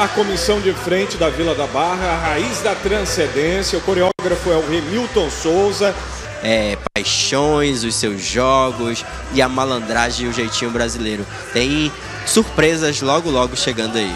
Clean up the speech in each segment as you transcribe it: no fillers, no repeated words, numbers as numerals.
a comissão de frente da Vila da Barra, a raiz da transcendência. O coreógrafo é o Remilton Souza. Paixões, os seus jogos e a malandragem e o jeitinho brasileiro. Tem surpresas logo logo chegando aí.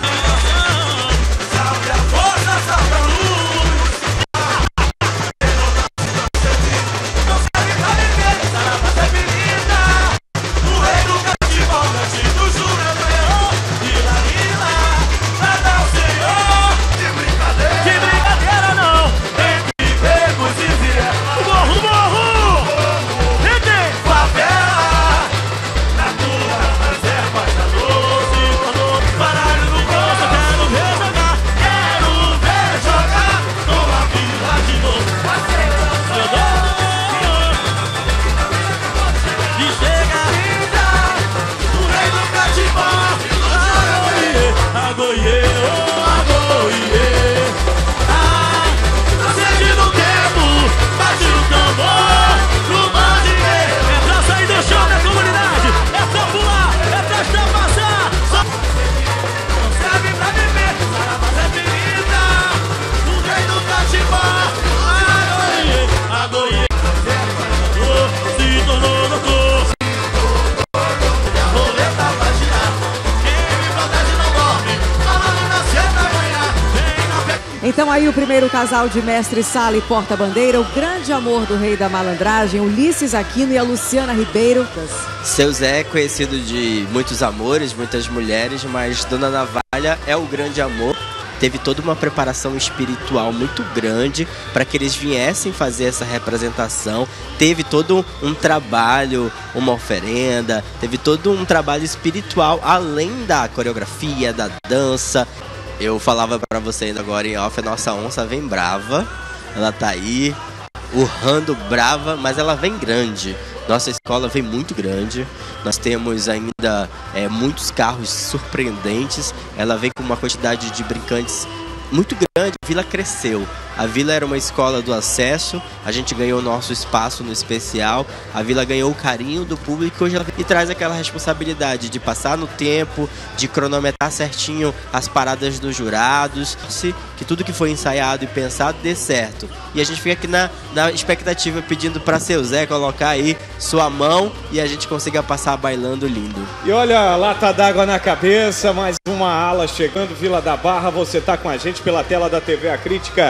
Então aí o primeiro casal de mestre sala e porta-bandeira, o grande amor do rei da malandragem, Ulisses Aquino e a Luciana Ribeiro. Seu Zé é conhecido de muitos amores, muitas mulheres, mas Dona Navalha é o grande amor. Teve toda uma preparação espiritual muito grande para que eles viessem fazer essa representação. Teve todo um trabalho, uma oferenda, teve todo um trabalho espiritual, além da coreografia, da dança. Eu falava pra você ainda agora em off, a nossa onça vem brava, ela tá aí, urrando brava, mas ela vem grande. Nossa escola vem muito grande, nós temos ainda muitos carros surpreendentes, ela vem com uma quantidade de brincantes muito grande. A Vila cresceu, a Vila era uma escola do acesso, a gente ganhou nosso espaço no especial, a Vila ganhou o carinho do público hoje e traz aquela responsabilidade de passar no tempo, de cronometrar certinho as paradas dos jurados, que tudo que foi ensaiado e pensado dê certo. E a gente fica aqui na expectativa pedindo para seu Zé colocar aí sua mão e a gente consiga passar bailando lindo. E olha, lata d'água na cabeça, mais uma ala chegando, Vila da Barra, você tá com a gente pela tela da TV A Crítica.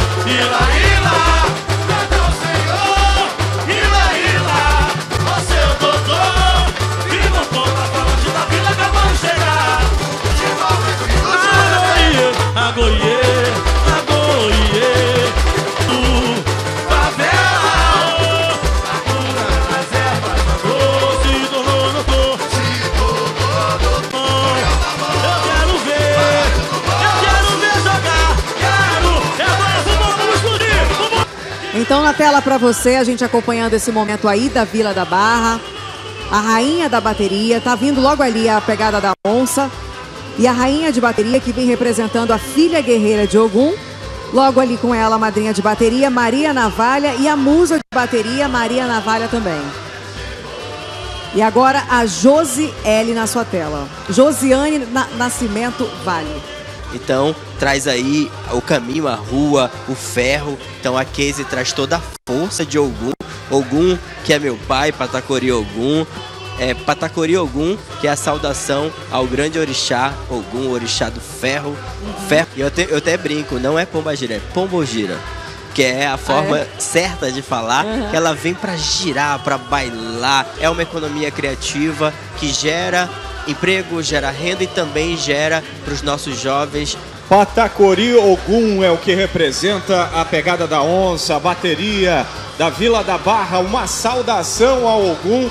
Então na tela para você, a gente acompanhando esse momento aí da Vila da Barra, a rainha da bateria, tá vindo logo ali a pegada da onça, e a rainha de bateria que vem representando a filha guerreira de Ogum, logo ali com ela a madrinha de bateria, Maria Navalha, e a musa de bateria, Maria Navalha também. E agora a Josiele na sua tela, Josiane Nascimento Vale. Então, traz aí o caminho, a rua, o ferro. Então, a Casey traz toda a força de Ogum. Ogum, que é meu pai, Patacori Ogum. Patacori Ogum, que é a saudação ao grande orixá, Ogum, orixá do ferro. Ferro. E eu até brinco, não é pombagira, é pombogira. Que é a forma certa de falar, que ela vem para girar, para bailar. É uma economia criativa que gera emprego, gera renda e também gera para os nossos jovens. Patacori Ogum é o que representa a pegada da onça, a bateria da Vila da Barra, uma saudação ao Ogum.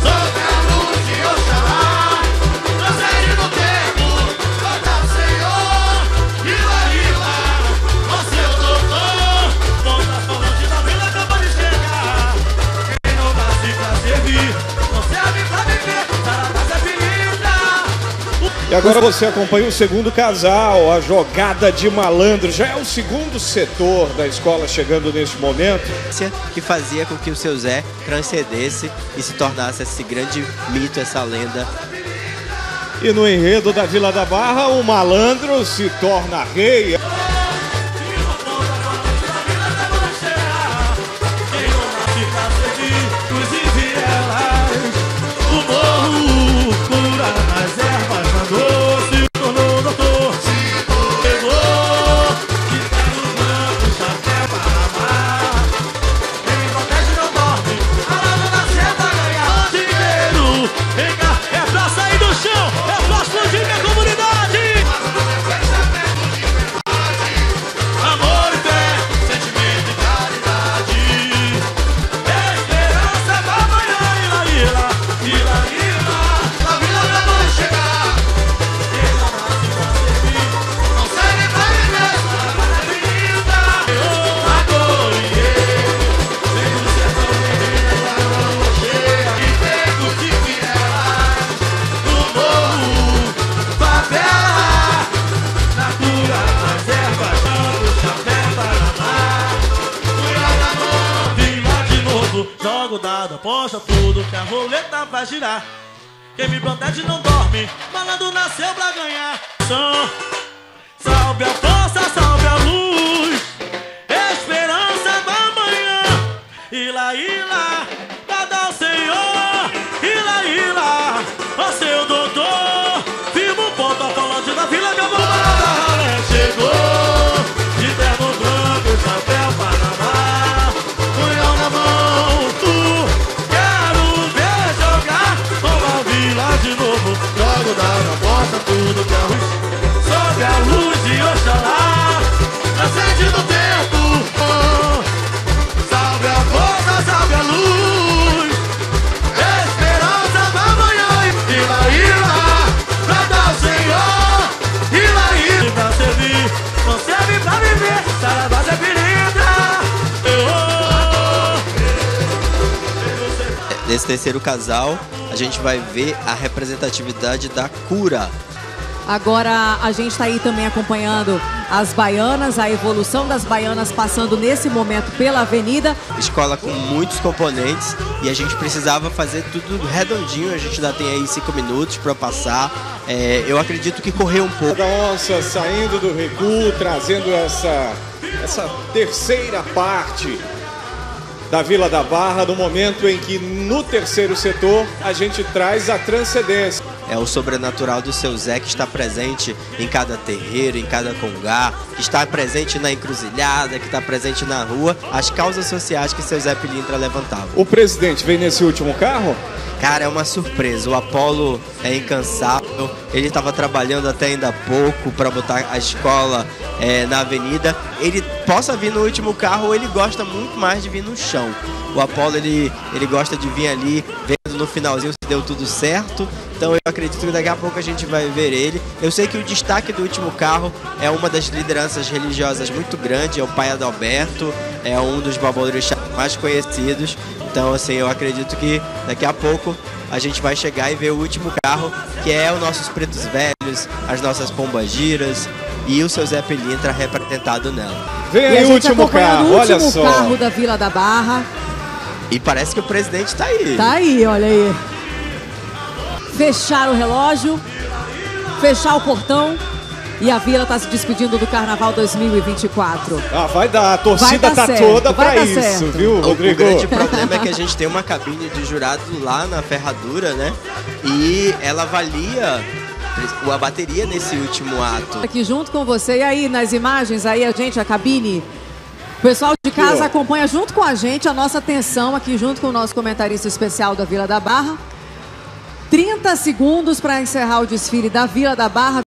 E agora você acompanha o segundo casal, a jogada de malandro. Já é o segundo setor da escola chegando neste momento. Que fazia com que o seu Zé transcendesse e se tornasse esse grande mito, essa lenda. E no enredo da Vila da Barra, o malandro se torna rei. Jogo dado, aposta tudo que a roleta vai girar. Quem me protege não dorme, malandro nasceu pra ganhar. Salve a força, salve a luz, esperança da manhã. Ila, ila, dada ao Senhor. Ila, ila, ó seu doutor. Firma o protocolo da Vila da Barra. Chegou, de terno branco e chapéu Panamá, punhal na mão. De novo, jogo da porta, tudo que é ruim. Sobe a luz de Oxalá, acende no tempo. Salve a força, salve a luz, esperança da manhã. Ila, ila, pra dar o Senhor. Ila, ila, pra servir, não serve pra viver. Saravá é ferida. Nesse terceiro casal, a gente vai ver a representatividade da cura. Agora a gente está aí também acompanhando as baianas, a evolução das baianas passando nesse momento pela avenida. Escola com muitos componentes e a gente precisava fazer tudo redondinho. A gente ainda tem aí 5 minutos para passar. Eu acredito que correu um pouco. Da onça saindo do recuo, trazendo essa terceira parte da Vila da Barra, no momento em que no terceiro setor a gente traz a transcendência. É o sobrenatural do seu Zé que está presente em cada terreiro, em cada congá, que está presente na encruzilhada, que está presente na rua, as causas sociais que seu Zé Pilintra levantava. O presidente vem nesse último carro? Cara, é uma surpresa. O Apolo é incansável. Ele estava trabalhando até ainda há pouco para botar a escola na avenida. Ele possa vir no último carro ou ele gosta muito mais de vir no chão. O Apolo, ele gosta de vir ali, vendo no finalzinho se deu tudo certo. Então eu acredito que daqui a pouco a gente vai ver ele. Eu sei que o destaque do último carro é uma das lideranças religiosas muito grande, é o Pai Adalberto, é um dos babalorixás mais conhecidos. Então assim, eu acredito que daqui a pouco a gente vai chegar e ver o último carro, que é os nossos pretos velhos, as nossas pombagiras e o seu Zé Pilintra representado nela. Vem aí o último carro, olha só. O último carro da Vila da Barra. E parece que o presidente está aí. Tá aí, olha aí. Fechar o relógio, fechar o portão e a Vila está se despedindo do Carnaval 2024. Ah, vai dar, a torcida tá certo, toda para isso, certo. Viu, Rodrigo? O grande problema é que a gente tem uma cabine de jurado lá na ferradura, né? E ela avalia a bateria nesse último ato. Aqui junto com você, e aí nas imagens, aí a gente, a cabine... O pessoal de casa acompanha junto com a gente a nossa atenção aqui junto com o nosso comentarista especial da Vila da Barra. 30 segundos para encerrar o desfile da Vila da Barra.